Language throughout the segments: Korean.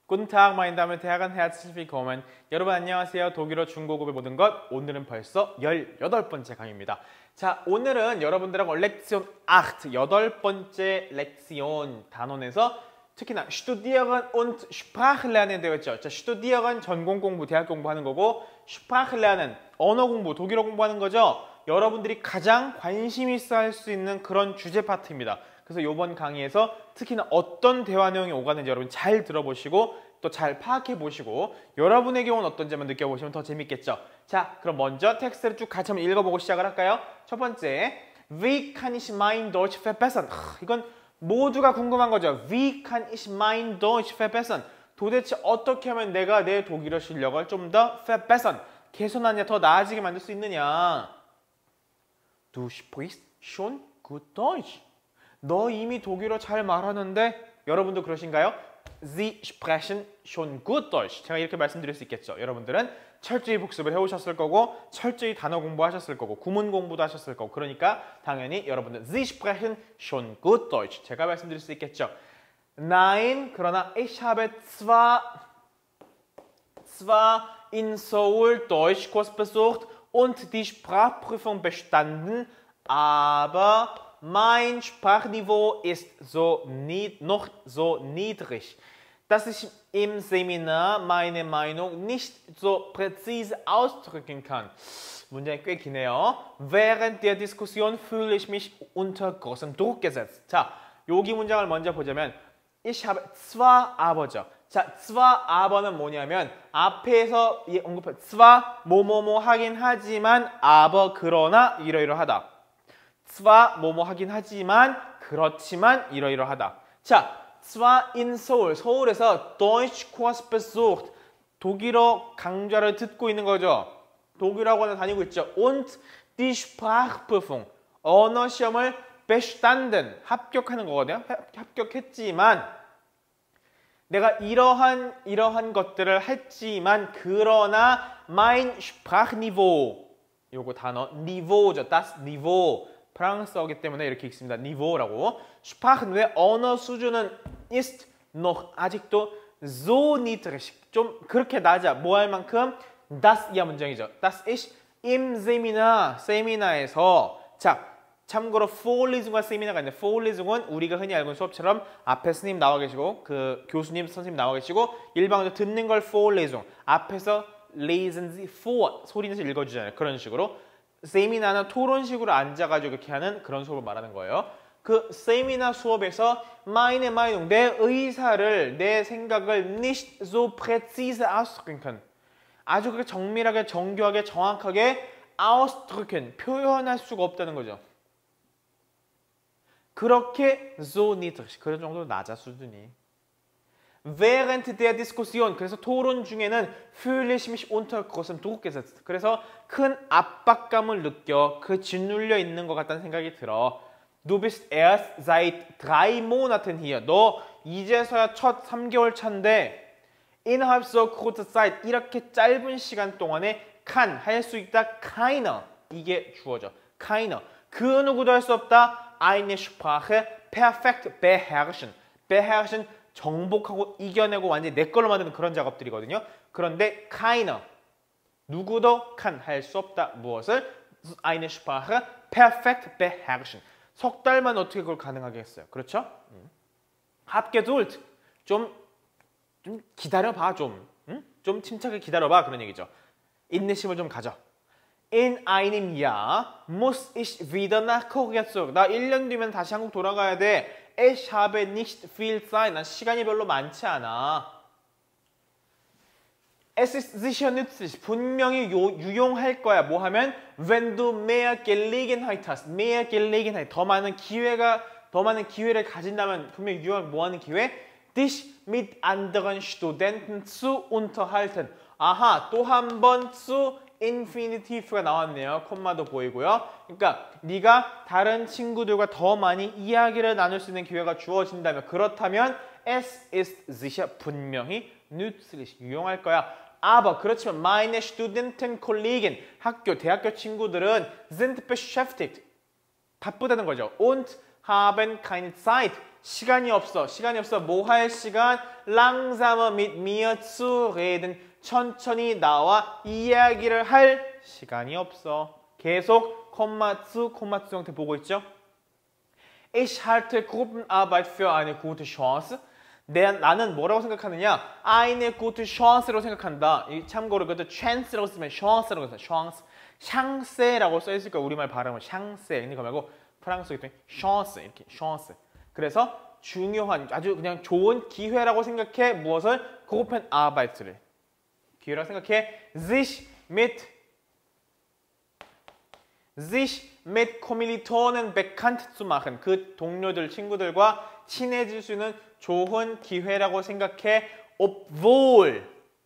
Guten Tag, meine Damen und Herren, herzlich willkommen. 여러분 안녕하세요. 독일어 중고급의 모든 것. 오늘은 벌써 18번째 강의입니다. 자, 오늘은 여러분들하고 렉션 8, 8번째 렉션 단원에서 특히나 studieren und Sprache lernen 되었죠. 자, studieren 전공 공부, 대학 공부하는 거고 Sprache lernen 언어 공부, 독일어 공부하는 거죠. 여러분들이 가장 관심 있어 할 수 있는 그런 주제 파트입니다. 그래서 이번 강의에서 특히나 어떤 대화 내용이 오가는지 여러분 잘 들어보시고 또 잘 파악해 보시고 여러분의 경우는 어떤지 한번 느껴보시면 더 재밌겠죠. 자, 그럼 먼저 텍스트를 쭉 같이 한번 읽어보고 시작을 할까요? 첫 번째, Wie kann ich mein Deutsch verbessern? 이건 모두가 궁금한 거죠. Wie kann ich mein Deutsch verbessern? 도대체 어떻게 하면 내가 내 독일어 실력을 좀 더 verbessern, 개선하냐, 더 나아지게 만들 수 있느냐? Du sprichst schon gut Deutsch. 너 이미 독일어 잘 말하는데 여러분도 그러신가요? Sie sprechen schon gut Deutsch. 제가 이렇게 말씀드릴 수 있겠죠. 여러분들은 철저히 복습을 해오셨을 거고 철저히 단어 공부하셨을 거고 구문 공부도 하셨을 거고 그러니까 당연히 여러분들 Sie sprechen schon gut Deutsch. 제가 말씀드릴 수 있겠죠. Nein, 그러나 ich habe zwar in Seoul Deutschkurs besucht und die Sprachprüfung bestanden, aber mein Sprachniveau ist noch so niedrig, dass ich im Seminar meine Meinung nicht so präzise ausdrücken kann. 문장이 꽤 기네요. Während der Diskussion fühle ich mich unter großem Druck gesetzt. 자, 여기 문장을 먼저 보자면 Ich habe zwar aber죠. 자, zwar aber는 뭐냐면 앞에서 언급한 zwar 뭐뭐뭐 하긴 하지만 aber 그러나 이러이러하다. zwar 뭐뭐 하긴 하지만 그렇지만 이러이러하다. 자, zwar in Seoul, 서울에서 Deutschkurs besucht, 독일어 강좌를 듣고 있는 거죠. 독일어 학원을 다니고 있죠. Und die Sprachprüfung, 언어 시험을 bestanden, 합격하는 거거든요. 합격했지만 내가 이러한 것들을 했지만 그러나 mein Sprachniveau, 요거 단어 Niveau죠. Das Niveau. 프랑스어기 때문에 이렇게 읽습니다. 니보라고. Sprachen, 왜 언어 수준은 ist noch 아직도 so niedrig, 좀 그렇게 낮아. 뭐 할 만큼 das 이하 문장이죠. Das ich im Seminar, 세미나에서. 자, 참고로 Vorlesung과 세미나가 있는데 Vorlesung은 우리가 흔히 알고 있는 수업처럼 앞에 스님 나와 계시고 그 교수님, 선생님 나와 계시고 일방적으로 듣는 걸 Vorlesung, 앞에서 lesen Sie vor, 소리 내서 읽어주잖아요. 그런 식으로. 세미나는 토론식으로 앉아가지고 이렇게 하는 그런 수업을 말하는 거예요. 그 세미나 수업에서 meine Meinung, 내 의사를, 내 생각을 nicht so präzise ausdrücken können. 아주 그렇게 정밀하게, 정교하게, 정확하게 ausdrücken, 표현할 수가 없다는 거죠. 그렇게 so niedrig, 그런 정도로 낮아 수준이. Während der Diskussion, 그래서 토론 중에는 fühle ich mich unter großem Druck gesetzt. 그래서 큰 압박감을 느껴, 그 짓눌려 있는 것 같다는 생각이 들어. Du bist erst seit 3 Monaten hier. 너 이제서야 첫 3개월 차인데 innerhalb so kurzer Zeit, 이렇게 짧은 시간 동안에 kann, 할 수 있다, keiner. 이게 주어져. keiner. 그 누구도 할 수 없다. Eine Sprache perfekt beherrschen. beherrschen 정복하고 이겨내고 완전히 내 걸로 만드는 그런 작업들이거든요. 그런데 keiner, 누구도 kann, 할 수 없다. 무엇을? Eine Sprache perfekt beherrschen. 석 달만 어떻게 그걸 가능하게 했어요. 그렇죠? Hab Geduld. 좀 기다려봐. 좀 침착하게 기다려봐. 그런 얘기죠. 인내심을 좀 가져. In einem Jahr muss ich wieder nach Korea zurück. 나 1년 뒤면 다시 한국 돌아가야 돼. Ich habe nicht viel Zeit. 난 시간이 별로 많지 않아. Es ist sicher nützlich. 분명히 유용할 거야. 뭐 하면? Wenn du mehr Gelegenheit hast. mehr Gelegenheit. 더 많은 기회를 가진다면 분명히 유용한 뭐 하는 기회? Dich mit anderen Studenten zu unterhalten. 아하, 또 한 번 zu 인피니티브가 나왔네요. 콤마도 보이고요. 그러니까 네가 다른 친구들과 더 많이 이야기를 나눌 수 있는 기회가 주어진다면, 그렇다면 es ist sicher, 분명히 nützlich, 유용할 거야. aber 그렇지만 meine Studentenkollegen, 대학교 친구들은 sind beschäftigt, 바쁘다는 거죠. und haben keine Zeit, 시간이 없어. 시간이 없어. 뭐 할 시간? langsamer mit mir zu reden. 천천히 나와 이야기를 할 시간이 없어. 계속 콤마 zu 형태 보고 있죠? Ich halte Gruppenarbeit für eine gute Chance. 나는 뭐라고 생각하느냐? eine gute Chance라고 생각한다. 참고로 그것도 chance라고 쓰면 chance라고 써요. chance. 샹세라고 써있을 거야. 우리말 발음은 샹세. 이거 말고 프랑스어기 때문에 chance 이렇게 chance. 그래서 중요한 아주 그냥 좋은 기회라고 생각해. 무엇을? Gruppenarbeit를. 기회라고 생각해. sich mit Kommilitonen bekannt zu machen. 그 동료들, 친구들과 친해질 수 있는 좋은 기회라고 생각해. Obwohl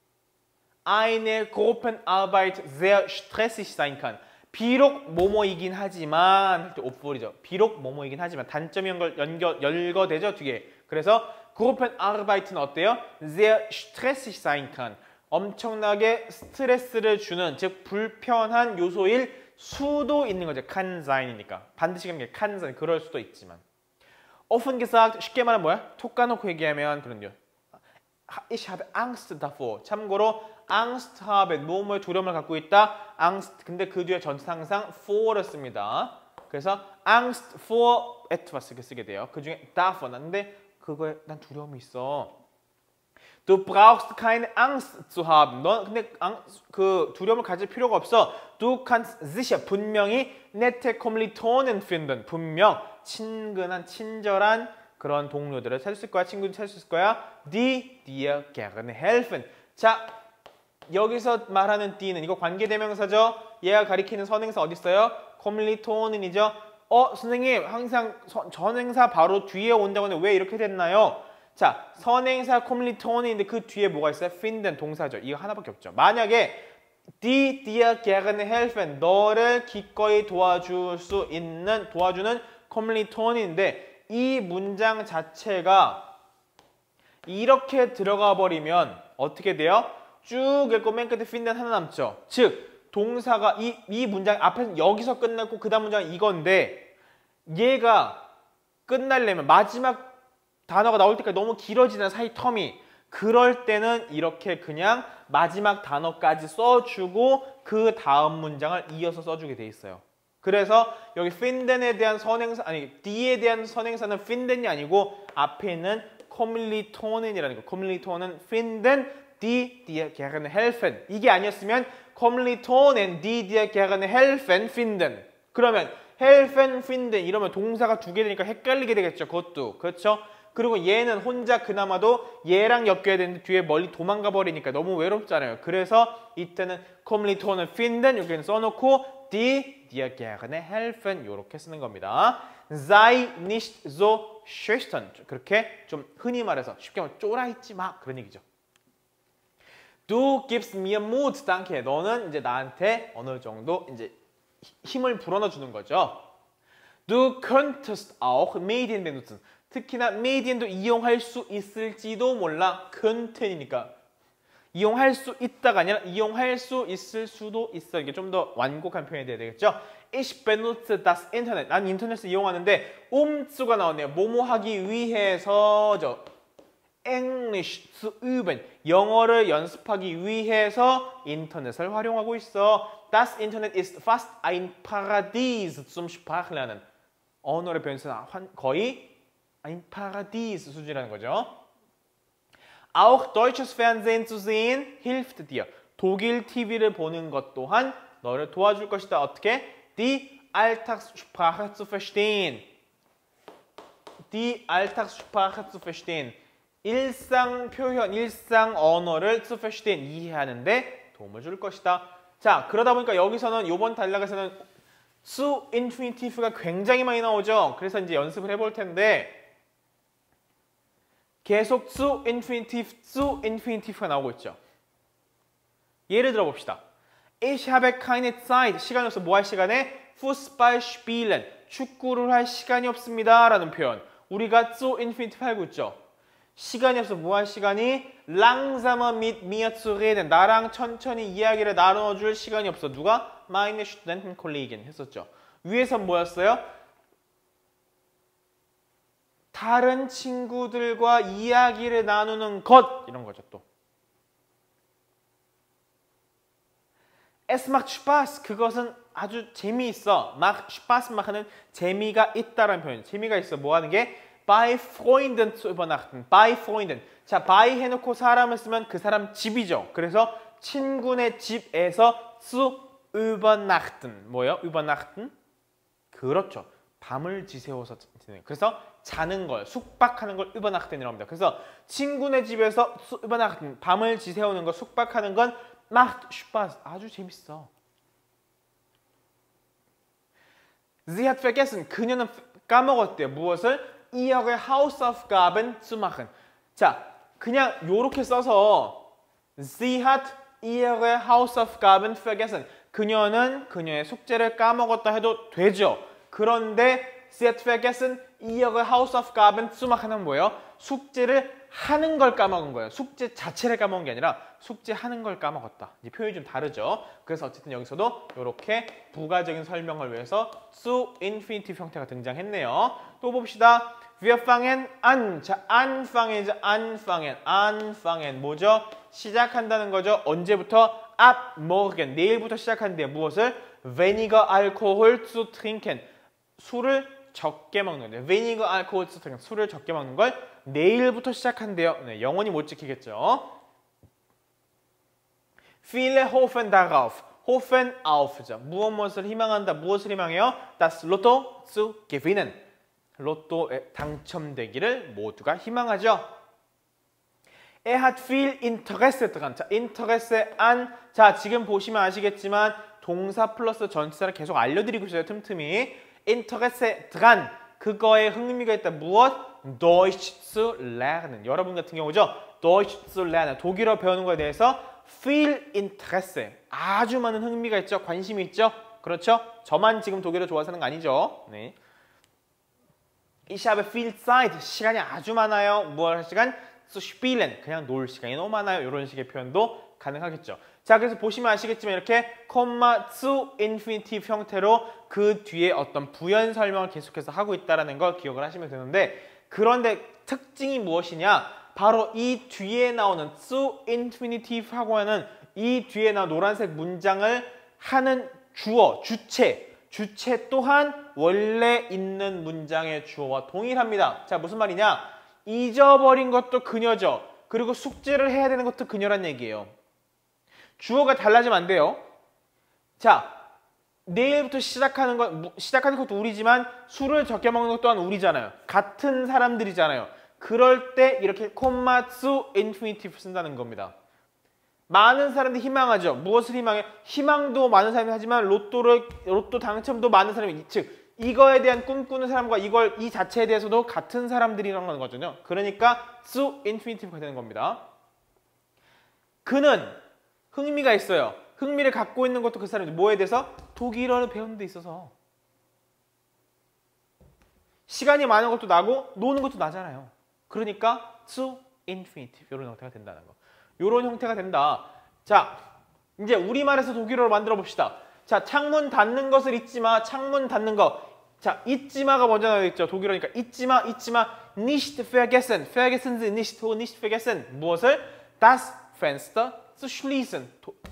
eine Gruppenarbeit sehr stressig sein kann. 비록 뭐뭐이긴 하지만, obwohl이죠. 비록 뭐뭐이긴 하지만 단점이 열거되죠, 뒤에. 그래서 Gruppenarbeit는 어때요? sehr stressig sein kann. 엄청나게 스트레스를 주는, 즉 불편한 요소일 수도 있는 거죠. kann sein이니까. 반드시 그런 게 kann sein. 그럴 수도 있지만. offen gesagt, 쉽게 말하면 뭐야? 톡 까놓고 얘기하면 그런요. Ich habe Angst davor. 참고로 Angst habe, 뭐뭐에 두려움을 갖고 있다. Angst, 근데 그 뒤에 전치사항상 for를 씁니다. 그래서 Angst vor etwas 이렇게 쓰게 돼요. 그 중에 davor, 근데 그거에 난 두려움이 있어. Du brauchst keine Angst zu haben. 넌 근데 그 두려움을 가질 필요가 없어. Du kannst sicher 분명히 nette Kommilitonen finden. 분명 친근한 친절한 그런 동료들을 찾을 수 있을 거야. 친구들 찾을 수 있을 거야. Die dir gerne helfen. 자, 여기서 말하는 die는 이거 관계대명사죠. 얘가 가리키는 선행사 어디 있어요? Kommilitonen이죠. 선생님 항상 전행사 바로 뒤에 온다고 하는데 왜 이렇게 됐나요? 자, 선행사 Kommilitonen인데 그 뒤에 뭐가 있어요? finden 동사죠. 이거 하나밖에 없죠. 만약에 die dir gerne helfen, 너를 기꺼이 도와주는 Kommilitonen인데 이 문장 자체가 이렇게 들어가 버리면 어떻게 돼요? 쭉 읽고 맨 끝에 finden 하나 남죠. 즉 동사가 이 문장 앞에서 여기서 끝났고 그 다음 문장은 이건데 얘가 끝나려면 마지막 단어가 나올 때까지 너무 길어지는 사이 텀이 그럴 때는 이렇게 그냥 마지막 단어까지 써주고 그 다음 문장을 이어서 써주게 돼 있어요. 그래서 여기 finden에 대한 선행사, die에 대한 선행사는 finden이 아니고 앞에 있는 Kommilitonen이라는 거. Kommilitonen finden, die dir gerne helfen. 이게 아니었으면 Kommilitonen, die dir gerne helfen, finden. 그러면 helfen, finden 이러면 동사가 두 개 되니까 헷갈리게 되겠죠. 그것도. 그렇죠? 그리고 얘는 혼자 그나마도 얘랑 엮여야 되는데 뒤에 멀리 도망가 버리니까 너무 외롭잖아요. 그래서 이때는 Kommilitonen finden 여기는 써놓고 die dir gerne helfen 이렇게 쓰는 겁니다. Sei nicht so schüchtern. 그렇게 좀 흔히 말해서 쉽게 말하면 쫄아있지 마 그런 얘기죠. Du gibst mir Mut, danke. 너는 이제 나한테 어느 정도 이제 힘을 불어넣어 주는 거죠. Du könntest auch Medien benutzen. 특히나 Medien도 이용할 수 있을지도 몰라. könnten이니까. 이용할 수 있다가 아니라 이용할 수 있을 수도 있어. 이게 좀 더 완곡한 표현이 돼야 되겠죠. Ich benutze das Internet. 난 인터넷을 이용하는데 umzu가 나오네요. 뭐뭐 하기 위해서죠. English zu üben. 영어를 연습하기 위해서 인터넷을 활용하고 있어. Das Internet ist fast ein Paradies zum Sprachlernen. 언어를 배우는 거의 ein Paradies 수준이라는 거죠. Auch deutsches Fernsehen zu sehen hilft dir. 독일 TV를 보는 것 또한 너를 도와줄 것이다. 어떻게? Die Alltagssprache zu verstehen. Die Alltagssprache zu verstehen. 일상 표현, 일상 언어를 zu verstehen. 이해하는데 도움을 줄 것이다. 자, 그러다 보니까 여기서는 이번 단락에서는 zu infinitive가 굉장히 많이 나오죠. 그래서 이제 연습을 해볼 텐데 계속 zu infinitive가 나오고 있죠. 예를 들어 봅시다. Ich habe keine Zeit. 시간이 없어. 뭐 할 시간에? Fußball spielen. 축구를 할 시간이 없습니다. 라는 표현. 우리가 zu infinitive 알고 있죠. 시간이 없어. 뭐 할 시간이? Langsamer mit mir zu reden. 나랑 천천히 이야기를 나눠줄 시간이 없어. 누가? Meine Studentenkollegen 했었죠. 위에선 뭐였어요? 다른 친구들과 이야기를 나누는 것 이런 거죠 또. Es macht Spaß. 그것은 아주 재미있어. macht Spaß machen은 재미가 있다라는 표현이에요. 재미가 있어. 뭐 하는 게? Bei Freunden zu übernachten. Bei Freunden. 자, by 해놓고 사람을 쓰면 그 사람 집이죠. 그래서 친구네 집에서 zu übernachten. 뭐예요? übernachten? 그렇죠. 밤을 지새워서 지내요. 그래서 자는 걸, 숙박하는 걸 übernachten이라고 합니다. 그래서 친구네 집에서 zu übernachten. 밤을 지새우는 거, 숙박하는 건 macht Spaß. 아주 재밌어. Sie hat vergessen. 그녀는 까먹었대요. 무엇을? ihre Hausaufgaben zu machen. 자, 그냥 요렇게 써서 Sie hat ihre Hausaufgaben vergessen. 그녀는 그녀의 숙제를 까먹었다 해도 되죠. 그런데 Sie hat vergessen ihre Hausaufgaben zu machen은 뭐예요? 숙제를 하는 걸 까먹은 거예요. 숙제 자체를 까먹은 게 아니라 숙제하는 걸 까먹었다. 이제 표현이 좀 다르죠. 그래서 어쨌든 여기서도 이렇게 부가적인 설명을 위해서 zu infinitive 형태가 등장했네요. 또 봅시다. Wir fangen an. 자, anfangen이죠. anfangen 뭐죠? 시작한다는 거죠. 언제부터? ab morgen. 내일부터 시작한대요. 무엇을? weniger Alkohol zu trinken. 술을 적게 먹는 거예요. weniger Alkohol zu trinken. 술을 적게 먹는 걸 내일부터 시작한대요. 네, 영원히 못 지키겠죠. Viele hoffen darauf. hoffen auf죠. 무엇을 희망한다. 무엇을 희망해요? Das Lotto zu gewinnen. 로또에 당첨되기를 모두가 희망하죠. Er hat viel Interesse dran. 자, Interesse an. 자, 지금 보시면 아시겠지만 동사 플러스 전치사를 계속 알려드리고 있어요. 틈틈이. Interesse dran. 그거에 흥미가 있다. 무엇? Deutsch zu lernen. 여러분 같은 경우죠. Deutsch zu lernen. 독일어 배우는 거에 대해서 viel Interesse. 아주 많은 흥미가 있죠. 관심이 있죠. 그렇죠? 저만 지금 독일어 좋아서 하는 거 아니죠. 네. Ich habe viel Zeit. 시간이 아주 많아요. 뭘 할 시간? zu spielen. 그냥 놀 시간이 너무 많아요. 이런 식의 표현도 가능하겠죠. 자, 그래서 보시면 아시겠지만 이렇게 콤마 zu infinitive 형태로 그 뒤에 어떤 부연 설명을 계속해서 하고 있다는 걸 기억을 하시면 되는데 그런데 특징이 무엇이냐? 바로 이 뒤에 나오는 zu infinitive 하고 하는 이 뒤에 나온 노란색 문장을 하는 주어, 주체 또한 원래 있는 문장의 주어와 동일합니다. 자, 무슨 말이냐? 잊어버린 것도 그녀죠. 그리고 숙제를 해야 되는 것도 그녀란 얘기예요. 주어가 달라지면 안 돼요. 자, 내일부터 시작하는 것도 우리지만 술을 적게 먹는 것 또한 우리잖아요. 같은 사람들이잖아요. 그럴 때 이렇게 콤마 zu infinitive 쓴다는 겁니다. 많은 사람들이 희망하죠. 무엇을 희망해? 희망도 많은 사람이 하지만 로또 당첨도 많은 사람이 즉 이거에 대한 꿈꾸는 사람과 이 자체에 대해서도 같은 사람들이라는 거거든요. 그러니까 zu infinitive가 되는 겁니다. 그는 흥미가 있어요. 흥미를 갖고 있는 것도 그 사람이 뭐에 대해서? 독일어를 배우는 데 있어서. 시간이 많은 것도 나고 노는 것도 나잖아요. 그러니까 zu infinitive 이런 형태가 된다는 거. 이런 형태가 된다. 자, 이제 우리말에서 독일어로 만들어 봅시다. 자, 창문 닫는 것을 잊지 마. 창문 닫는 거. 자, 잊지 마가 먼저 나와 있죠. 독일어니까 잊지 마. nicht vergessen. vergessen Sie nicht. nicht vergessen. 무엇을? das Fenster zu schließen.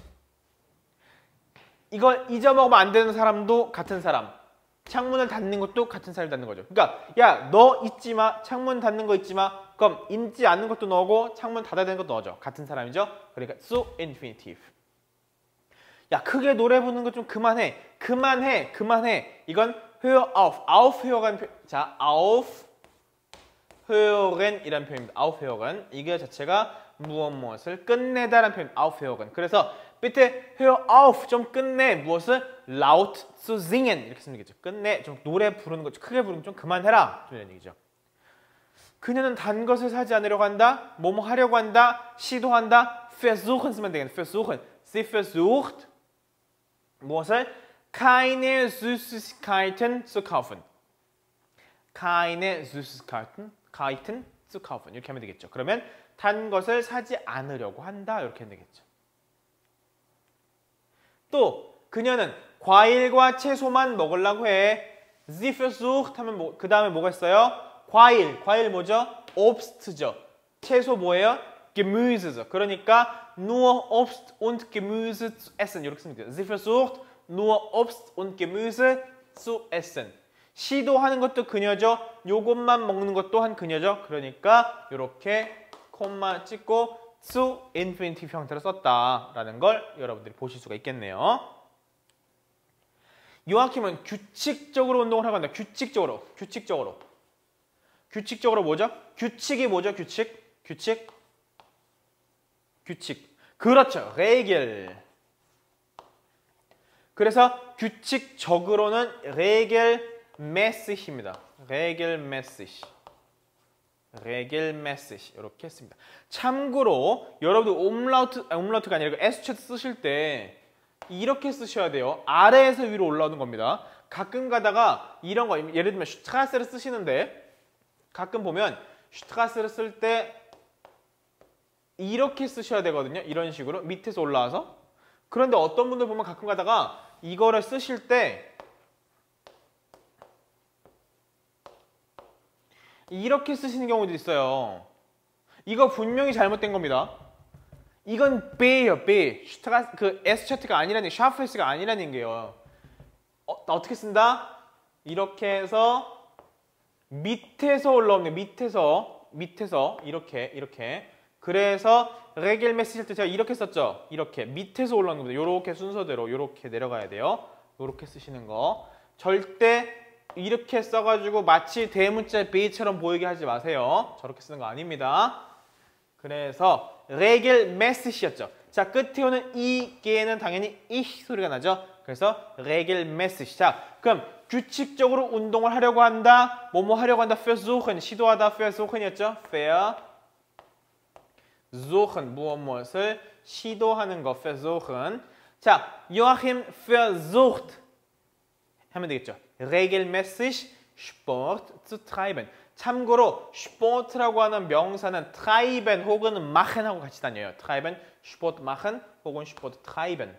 이걸 잊어먹으면 안 되는 사람도 같은 사람. 창문을 닫는 것도 같은 사람이 닫는 거죠. 그러니까 야, 너 잊지 마. 창문 닫는 거 잊지 마. 그럼 잊지 않는 것도 넣고 창문 닫아야 되는 것도 넣어줘. 같은 사람이죠. 그러니까 zu infinitive. 야, 크게 노래 부르는 거 좀 그만해. 이건 hör auf. aufhören. 자, aufhören 이란 표현입니다. aufhören. 이게 자체가 무엇을 끝내다라는 표현. aufhören. 그래서 bitte hör auf. 좀 끝내. 무엇을? laut zu singen. 이렇게 쓰는 거죠. 끝내. 좀 노래 부르는 거 크게 부르는 거 좀 그만해라. 좀 이런 얘기죠. 그녀는 단 것을 사지 않으려고 한다. 뭐뭐 하려고 한다. 시도한다. versuchen 쓰면 되겠네. versuchen. Sie versucht 무엇을? keine Süßigkeiten zu kaufen. keine Süßigkeiten zu kaufen. 이렇게 하면 되겠죠. 그러면 단 것을 사지 않으려고 한다. 이렇게 하면 되겠죠. 또 그녀는 과일과 채소만 먹으려고 해. Sie versucht 하면 그 다음에 뭐가 있어요? 과일 뭐죠? Obst죠. 채소 뭐예요? Gemüse죠. 그러니까 nur Obst und Gemüse zu essen. 이렇게 쓰면 돼요. Sie versucht nur Obst und Gemüse zu essen. 시도하는 것도 그녀죠. 요것만 먹는 것 또한 그녀죠. 그러니까 이렇게 콤마 찍고 zu infinitive 형태로 썼다라는 걸 여러분들이 보실 수가 있겠네요. 요아킴은 규칙적으로 운동을 하고 한다. 규칙적으로. 규칙적으로 뭐죠? 규칙이 뭐죠? 규칙. 그렇죠. Regel. 그래서 규칙적으로는 regelmäßig입니다. regelmäßig 이렇게 했습니다. 참고로 여러분들 옴라우트가 아니라 S챗 쓰실 때 이렇게 쓰셔야 돼요. 아래에서 위로 올라오는 겁니다. 가끔 가다가 이런 거 예를 들면 슈트라스를 쓰시는데 가끔 보면 슈트라스를 쓸 때 이렇게 쓰셔야 되거든요. 이런 식으로 밑에서 올라와서. 그런데 어떤 분들 보면 가끔 가다가 이거를 쓰실 때 이렇게 쓰시는 경우도 있어요. 이거 분명히 잘못된 겁니다. 이건 B예요, B. 그 S차트가 아니라는 게, 샤프스가 아니라는 게요. 어떻게 쓴다? 이렇게 해서 밑에서 올라오는 밑에서 이렇게. 그래서 regelmäßig 할 때 제가 이렇게 썼죠. 이렇게 밑에서 올라오는 겁니다. 이렇게 순서대로 이렇게 내려가야 돼요. 이렇게 쓰시는 거. 절대 이렇게 써가지고 마치 대문자 B처럼 보이게 하지 마세요. 저렇게 쓰는 거 아닙니다. 그래서 regelmäßig이었죠. 자, 끝에 오는 이게는 당연히 ich 소리가 나죠. 그래서 regelmäßig. 자, 그럼 규칙적으로 운동을 하려고 한다. 뭐뭐 하려고 한다. versuchen, 시도하다. versuchen이었죠. versuchen, 무엇을 시도하는 거. versuchen. 자, Joachim versucht 하면 되겠죠. regelmäßig Sport zu treiben. 참고로 Sport라고 하는 명사는 treiben 혹은 machen하고 같이 다녀요. treiben, Sport machen 혹은 Sport treiben.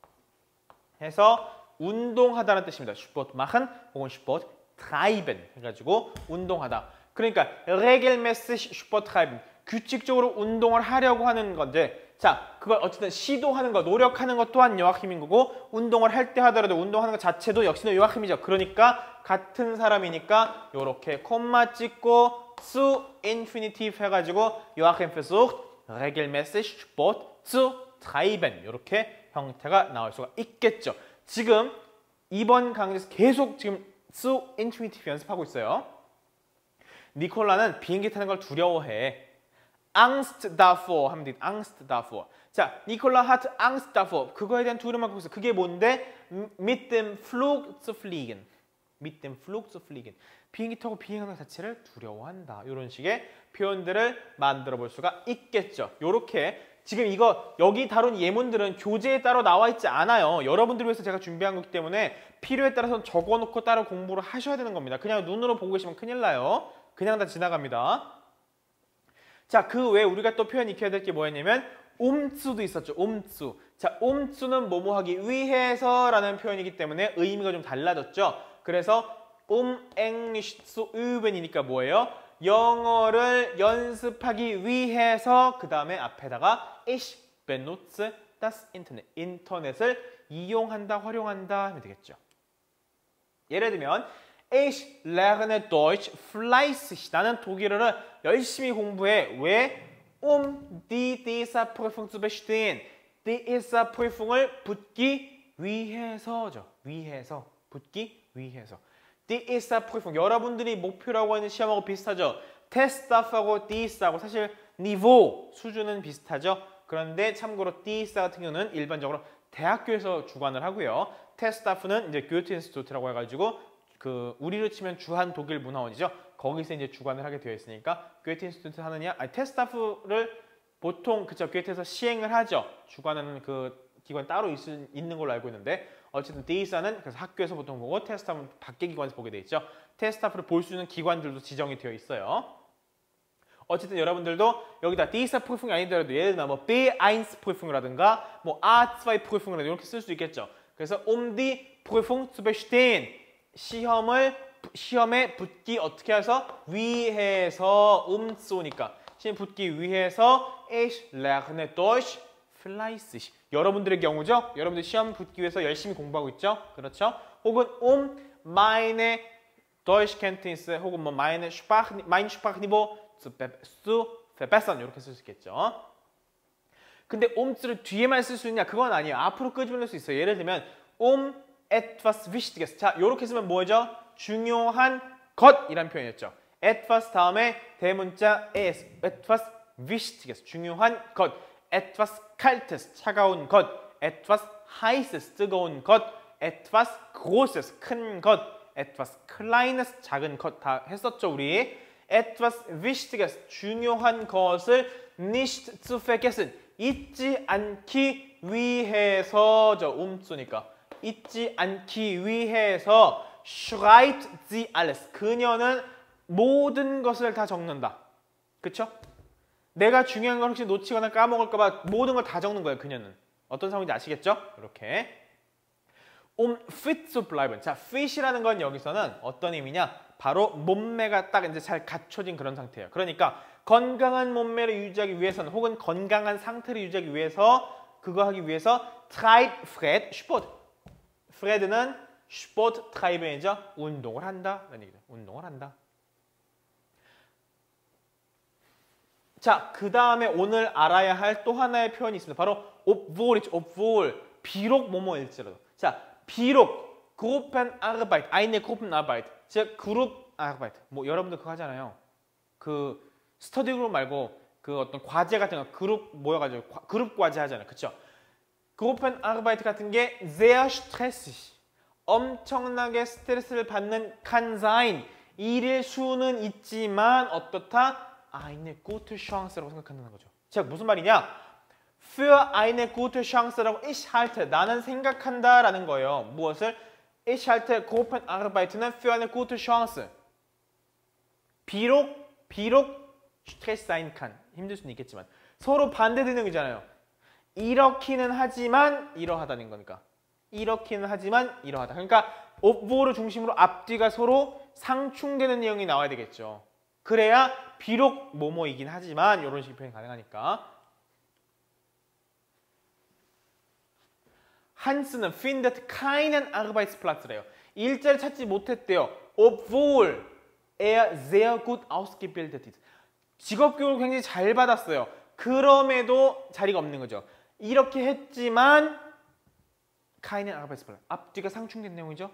해서 운동하다는 뜻입니다. Sport machen 혹은 Sport treiben 해가지고 운동하다. 그러니까 regelmäßig Sport treiben. 규칙적으로 운동을 하려고 하는 건데, 자, 그걸 어쨌든 시도하는 거, 노력하는 것 또한 요아킴인 거고, 운동을 할 때 하더라도 운동하는 것 자체도 역시나 요아킴이죠. 그러니까 같은 사람이니까 이렇게 콤마 찍고 zu infinitive 해가지고 요아킴 versucht regelmäßig Sport zu treiben 이렇게 형태가 나올 수가 있겠죠. 지금 이번 강의에서 계속 지금 zu infinitive 연습하고 있어요. 니콜라는 비행기 타는 걸 두려워해. Angst davor 하면 돼. Angst davor. 자, 니콜라 hat Angst davor. 그거에 대한 두려움을 갖고 있어. 그게 뭔데? Mit dem Flug zu fliegen. Mit dem Flug zu fliegen. 비행기 타고 비행하는 것 자체를 두려워한다. 이런 식의 표현들을 만들어 볼 수가 있겠죠. 요렇게 지금 이거 여기 다룬 예문들은 교재에 따로 나와 있지 않아요. 여러분들을 위해서 제가 준비한 거기 때문에 필요에 따라서 적어놓고 따로 공부를 하셔야 되는 겁니다. 그냥 눈으로 보고 계시면 큰일 나요. 그냥 다 지나갑니다. 자, 그 외에 우리가 또 표현 익혀야 될 게 뭐였냐면 umzu도 있었죠. umzu. 자, umzu는 뭐뭐 하기 위해서라는 표현이기 때문에 의미가 좀 달라졌죠. 그래서 English zu üben이니까 뭐예요? 영어를 연습하기 위해서 그 다음에 앞에다가 ich benutze das Internet. 인터넷을 이용한다, 활용한다 하면 되겠죠. 예를 들면 Ich lerne Deutsch fleißig. 나는 독일어를 열심히 공부해. 왜? Die DISA-Prüfung zu bestehen. DISA-Prüfung을 붙기 위해서죠. 위해서. 붙기 위해서. DISA-Prüfung. 여러분들이 목표라고 하는 시험하고 비슷하죠. 테스트하고 DISA하고 사실 니보 수준은 비슷하죠. 그런데 참고로 DISA 같은 경우는 일반적으로 대학교에서 주관을 하고요. 테스트하프는 이제 교테인스튜트라고 해가지고 그 우리로 치면 주한 독일 문화원이죠. 거기서 이제 주관을 하게 되어 있으니까 교테인스튜트 하느냐? 아니 테스트하프를 보통 그쵸 교테에서 시행을 하죠. 주관하는 그 기관 따로 있는 걸로 알고 있는데 어쨌든 DISA는 그래서 학교에서 보통 보고 테스트하프는 밖의 기관에서 보게 돼 있죠. 테스트하프를 볼 수 있는 기관들도 지정이 되어 있어요. 어쨌든 여러분들도 여기다 DISA 프리풍이 아니더라도 예를 들면 뭐 B1 프리풍이라든가 뭐 A2 프리풍이라든가 이렇게 쓸 수 있겠죠. 그래서 die Prüfung zu bestehen 시험을 시험에 붙기 어떻게 해서? 위해서 쏘니까. 시험에 붙기 위해서 ich lerne Deutsch fleißig. 여러분들의 경우죠? 여러분들 시험 붙기 위해서 열심히 공부하고 있죠? 그렇죠? 혹은 meine Deutschkenntnisse 혹은 뭐 mein Sprachniveau zu verbessern 이렇게 쓸 수 있겠죠. 근데 um를 뒤에만 쓸 수 있냐? 그건 아니에요. 앞으로 끄집어낼 수 있어요. 예를 들면 etwas Wichtiges. 자, 이렇게 쓰면 뭐죠? 중요한 것이란 표현이었죠. etwas 다음에 대문자 es. etwas Wichtiges. 중요한 것. etwas Kaltes. 차가운 것. etwas Heißes. 뜨거운 것. etwas Großes. 큰 것. etwas Kleines. 작은 것. 다 했었죠, 우리. etwas Wichtiges. 중요한 것을 nicht zu vergessen. 잊지 않기 위해서죠. 쓰니까. 잊지 않기 위해서 schreibt sie alles. 그녀는 모든 것을 다 적는다. 그쵸? 내가 중요한 걸 혹시 놓치거나 까먹을까 봐 모든 걸 다 적는 거예요. 그녀는. 어떤 상황인지 아시겠죠? 이렇게. fit zu bleiben. 자, fit이라는 건 여기서는 어떤 의미냐? 바로 몸매가 딱 이제 잘 갖춰진 그런 상태예요. 그러니까 건강한 몸매를 유지하기 위해서는 혹은 건강한 상태를 유지하기 위해서 그거 하기 위해서 treibt Fred Sport. 프레드는 Sport treiben이죠. 운동을 한다. 라는 얘기죠. 운동을 한다. 자, 그 다음에 오늘 알아야 할 또 하나의 표현이 있습니다. 바로 obwohl이죠. obwohl. 비록 뭐뭐일지라도. 자, 비록 Gruppenarbeit, eine Gruppenarbeit. 즉 그룹arbeit. 뭐 여러분들 그거 하잖아요. 그 스터디 그룹 말고 그 어떤 과제 같은 거 그룹 모여가지고 그룹 과제 하잖아요. 그쵸? Gruppenarbeit 같은 게 sehr stressig. 엄청나게 스트레스를 받는 kann sein. 일일 수는 있지만 어떻다? eine gute Chance라고 생각한다는 거죠. 즉 무슨 말이냐? Für eine gute Chance라고 ich halte. 나는 생각한다라는 거예요. 무엇을? Ich halte Gruppenarbeit는 für eine gute Chance. 비록 스트레스 sein kann. 힘들 수는 있겠지만 서로 반대되는 거잖아요. 이렇기는 하지만 이러하다는 거니까. 이렇기는 하지만 이러하다. 그러니까 obwohl을 중심으로 앞뒤가 서로 상충되는 내용이 나와야 되겠죠. 그래야 비록 뭐뭐이긴 하지만 이런 식의 표현이 가능하니까. 한스는 findet keinen Arbeitsplatz래요. 일자리를 찾지 못했대요. obwohl er sehr gut ausgebildet ist. 직업교육을 굉장히 잘 받았어요. 그럼에도 자리가 없는 거죠. 이렇게 했지만 keinen Arbeitsplatz. 앞뒤가 상충된 내용이죠.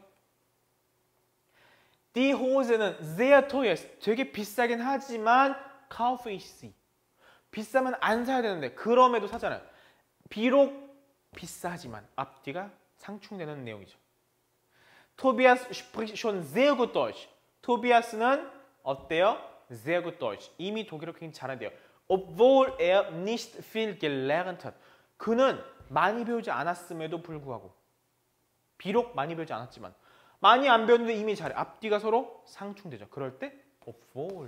Die Hose는 sehr teuer ist. 되게 비싸긴 하지만 kaufe ich sie. 비싸면 안 사야 되는데 그럼에도 사잖아요. 비록 비싸지만 앞뒤가 상충되는 내용이죠. Tobias spricht schon sehr gut Deutsch. 토비아스는 어때요? Sehr gut Deutsch. 이미 독일어 굉장히 잘한대요. Obwohl er nicht viel gelernt hat. 그는 많이 배우지 않았음에도 불구하고. 비록 많이 배우지 않았지만 많이 안 배웠는데 이미 잘해. 앞뒤가 서로 상충되죠. 그럴 때 obwohl.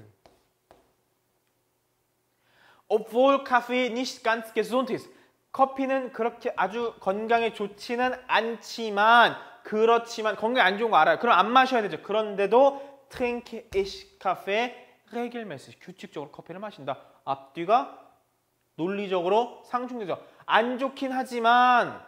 Obwohl Kaffee nicht ganz gesund ist. 커피는 그렇게 아주 건강에 좋지는 않지만 그렇지만 건강에 안 좋은 거 알아요. 그럼 안 마셔야 되죠. 그런데도 trinke ich Kaffee regelmäßig. 규칙적으로 커피를 마신다. 앞뒤가 논리적으로 상충되죠. 안 좋긴 하지만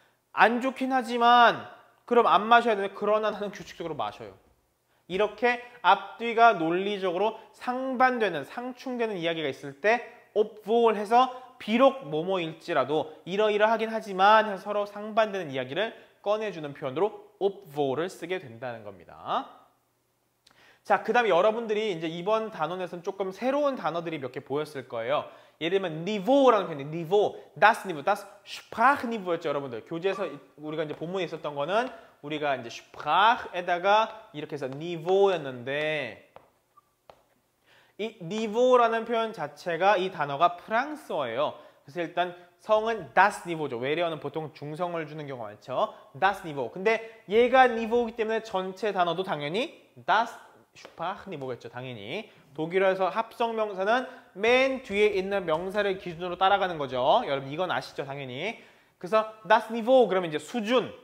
그럼 안 마셔야 되는데 그러나 나는 규칙적으로 마셔요. 이렇게 앞뒤가 논리적으로 상반되는 상충되는 이야기가 있을 때 obwohl 해서 비록 뭐뭐일지라도 이러이러하긴 하지만 해서 서로 상반되는 이야기를 꺼내주는 표현으로 obwohl을 쓰게 된다는 겁니다. 자, 그 다음에 여러분들이 이제 이번 단원에서는 조금 새로운 단어들이 몇 개 보였을 거예요. 예를 들면 Niveau라는 표현이 Niveau, das Niveau, das Sprachniveau였죠, 여러분들. 교재에서 우리가 이제 본문에 있었던 거는 우리가 이제 Sprach에다가 이렇게 해서 Niveau였는데 이 Niveau라는 표현 자체가 이 단어가 프랑스어예요. 그래서 일단 성은 das Niveau죠. 외래어는 보통 중성을 주는 경우가 많죠. das Niveau. 근데 얘가 Niveau이기 때문에 전체 단어도 당연히 das Sprachniveau겠죠. 당연히. 독일어에서 합성명사는 맨 뒤에 있는 명사를 기준으로 따라가는 거죠. 여러분 이건 아시죠? 당연히. 그래서 das Niveau 그러면 이제 수준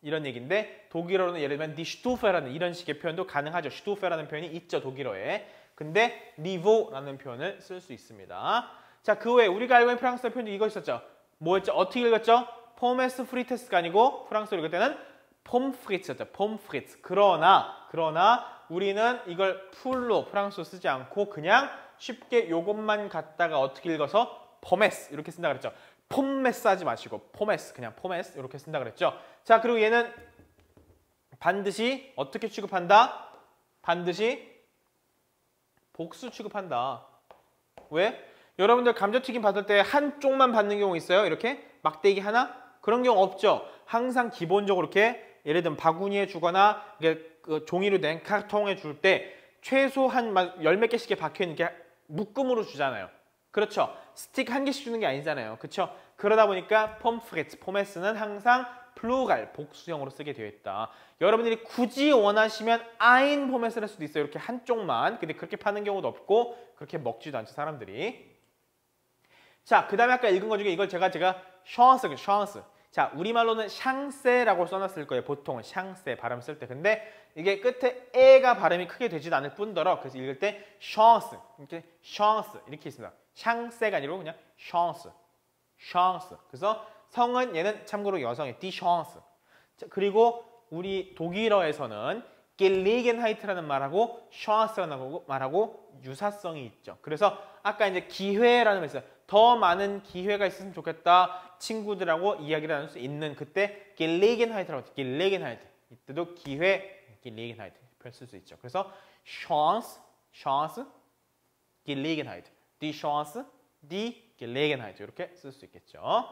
이런 얘기인데 독일어로는 예를 들면 die Stufe라는 이런 식의 표현도 가능하죠. Stufe라는 표현이 있죠, 독일어에. 근데 Niveau라는 표현을 쓸 수 있습니다. 자, 그 외에 우리가 알고 있는 프랑스어 표현도 이거 있었죠. 뭐였죠? 어떻게 읽었죠? 포메스 프리테스가 아니고 프랑스어로 읽을 때는 폼프리츠였죠. 폼프리츠. 그러나 우리는 이걸 풀로 프랑스어 쓰지 않고 그냥 쉽게 요것만 갖다가 어떻게 읽어서 포메스 이렇게 쓴다 그랬죠. 폼메스 하지 마시고 포메스 그냥 포메스 이렇게 쓴다 그랬죠. 자, 그리고 얘는 반드시 어떻게 취급한다? 반드시 복수 취급한다. 왜? 여러분들 감자튀김 받을 때 한쪽만 받는 경우 있어요? 이렇게 막대기 하나? 그런 경우 없죠. 항상 기본적으로 이렇게 예를 들면 바구니에 주거나 그 종이로 된 카통에 줄 때 최소 한 열 몇 개씩 박혀있는 게 묶음으로 주잖아요. 그렇죠. 스틱 한 개씩 주는 게 아니잖아요. 그렇죠. 그러다 보니까 폼프레츠, 포메스는 항상 플루랄, 복수형으로 쓰게 되어 있다. 여러분들이 굳이 원하시면 아인 포메스를 할 수도 있어요. 이렇게 한쪽만. 근데 그렇게 파는 경우도 없고 그렇게 먹지도 않죠, 사람들이. 자, 그 다음에 아까 읽은 것 중에 이걸 제가 샹스. 자, 우리말로는 샹세라고 써놨을 거예요. 보통은 샹세 발음 쓸 때. 근데 이게 끝에 에가 발음이 크게 되지도 않을 뿐더러 그래서 읽을 때 샹스, 이렇게 샹스 이렇게 있습니다. 샹세가 아니고 그냥 샹스. 그래서 성은 얘는 참고로 여성의 디 샹스. 그리고 우리 독일어에서는 겔리겐하이트라는 말하고 샹스라는 말하고 유사성이 있죠. 그래서 아까 이제 기회라는 거 있어요. 더 많은 기회가 있었으면 좋겠다. 친구들하고 이야기를 나눌 수 있는 그때 겔리겐하이트라고 했죠. 겔리겐하이트. 이때도 기회, 겔리겐하이트 표현 쓸 수 있죠. 그래서 샹스, 겔리겐하이트. 디 샹스, 디 겔리겐하이트 이렇게 쓸 수 있겠죠.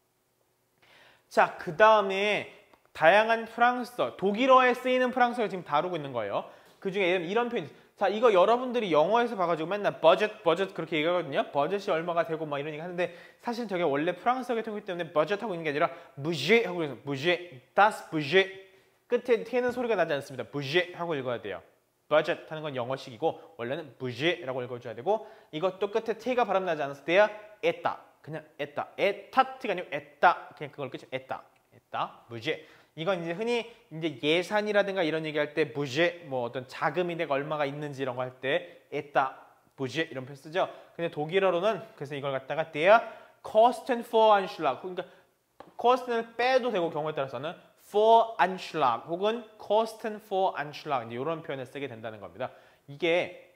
자, 그 다음에 다양한 프랑스어, 독일어에 쓰이는 프랑스어를 지금 다루고 있는 거예요. 그 중에 이런 표현이 있어요. 자, 이거 여러분들이 영어에서 봐가지고 맨날 버젯 그렇게 얘기하거든요. 버젯이 얼마가 되고 막 이런 얘기 하는데 사실 저게 원래 프랑스어 같은 거기 때문에 버젯 하고 있는 게 아니라 부제 하고 있어요. 부제, das 부제. 끝에 T는 소리가 나지 않습니다. 부제 하고 읽어야 돼요. 버젯 하는 건 영어식이고 원래는 부제라고 읽어줘야 되고 이것도 끝에 T가 발음 나지 않았을 때야 에따. 그냥 에따. 에타트가 아니고 에따. 그냥 그걸 끝이 에따. 부제. 이건 이제 흔히 이제 예산이라든가 이런 얘기할 때 부제, 뭐 어떤 자금이 내가 얼마가 있는지 이런 거 할 때 에따, 부제 이런 표현 쓰죠. 근데 독일어로는 그래서 이걸 갖다가 der Kosten vor Anschlag, 그러니까 Kosten을 빼도 되고 경우에 따라서는 vor Anschlag 혹은 Kosten vor Anschlag 이제 이런 표현을 쓰게 된다는 겁니다. 이게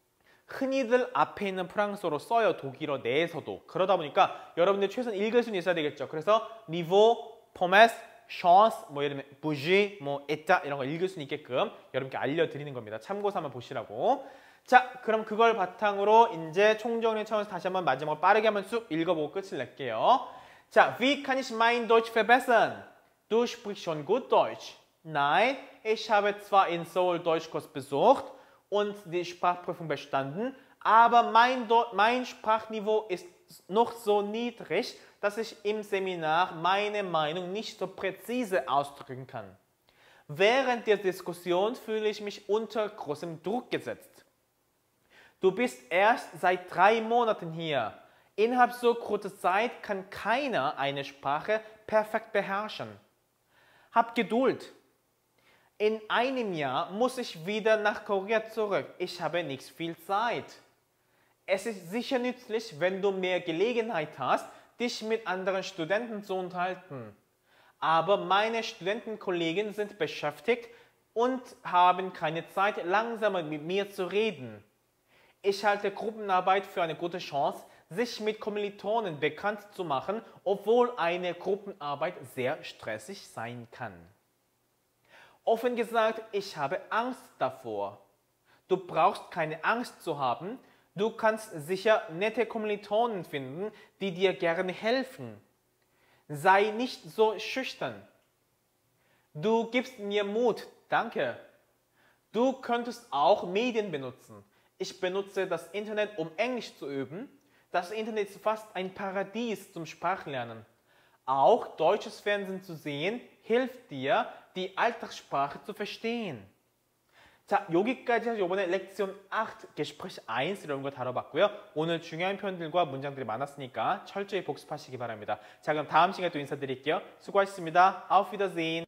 흔히들 앞에 있는 프랑스어로 써요. 독일어 내에서도. 그러다 보니까 여러분들 최소한 읽을 수는 있어야 되겠죠. 그래서 niveau, promesse, chance, 뭐 예를 들면 bougie, 뭐 état 이런 거 읽을 수 있게끔 여러분께 알려드리는 겁니다. 참고서 한번 보시라고. 자, 그럼 그걸 바탕으로 이제 총정리 차원에서 다시 한번 마지막으로 빠르게 한번 쑥 읽어보고 끝을 낼게요. 자, wie kann ich mein Deutsch verbessern? Du sprichst schon gut Deutsch. Nein, ich habe zwar in Seoul Deutschkurs besucht und die Sprachprüfung bestanden, aber mein Sprachniveau ist noch so niedrig, dass ich im Seminar meine Meinung nicht so präzise ausdrücken kann. Während der Diskussion fühle ich mich unter großem Druck gesetzt. Du bist erst seit 3 Monaten hier. Innerhalb so kurzer Zeit kann keiner eine Sprache perfekt beherrschen. Hab Geduld. In einem Jahr muss ich wieder nach Korea zurück. Ich habe nicht viel Zeit. Es ist sicher nützlich, wenn du mehr Gelegenheit hast, dich mit anderen Studenten zu unterhalten. Aber meine Studentenkollegen sind beschäftigt und haben keine Zeit, langsamer mit mir zu reden. Ich halte Gruppenarbeit für eine gute Chance, sich mit Kommilitonen bekannt zu machen, obwohl eine Gruppenarbeit sehr stressig sein kann. Offen gesagt, ich habe Angst davor. Du brauchst keine Angst zu haben. Du kannst sicher nette Kommilitonen finden, die dir gerne helfen. Sei nicht so schüchtern. Du gibst mir Mut, danke. Du könntest auch Medien benutzen. Ich benutze das Internet, um Englisch zu üben. Das Internet ist fast ein Paradies zum Sprachlernen. Auch deutsches Fernsehen zu sehen, hilft dir, die Alltagssprache zu verstehen. 자, 여기까지 해서 이번에 렉션 8, Gespräch 1 이런 거 다뤄봤고요. 오늘 중요한 표현들과 문장들이 많았으니까 철저히 복습하시기 바랍니다. 자, 그럼 다음 시간에 또 인사드릴게요. 수고하셨습니다. Auf Wiedersehen.